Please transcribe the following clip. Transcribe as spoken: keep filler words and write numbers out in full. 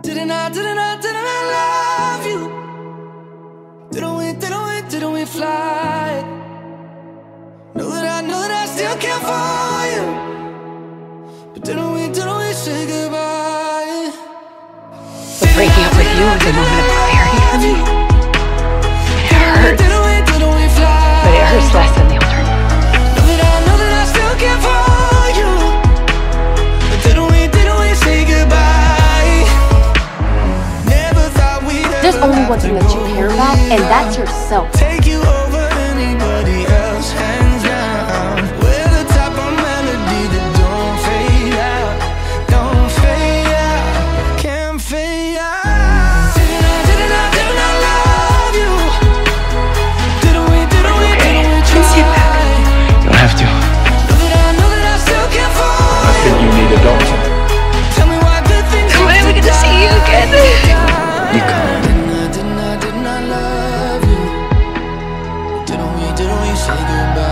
Didn't I, didn't I, didn't I love you? Didn't we, didn't we, didn't we fly? Know that I, know that I still care for you. But didn't we, didn't we say goodbye? But breaking up with you was a moment of clarity for me. It hurts. But it hurts less than the alternative. Know that I, know that I still care for you. But didn't we, didn't we say goodbye? Never thought we'd ever. There's only one thing that you care about, and that's yourself. Take you over anybody else, hands down. We're the type of melody that don't fade out, don't fade out, can't fade out. Didn't I, didn't I, didn't I love you? Didn't we, didn't we, didn't we try? You don't have to. Know that I, know that I still care for you. I think you need a doctor. Tell me why good things When are we gonna see you again? You can't. Didn't I, didn't I, didn't I love you? Didn't we, didn't we say goodbye?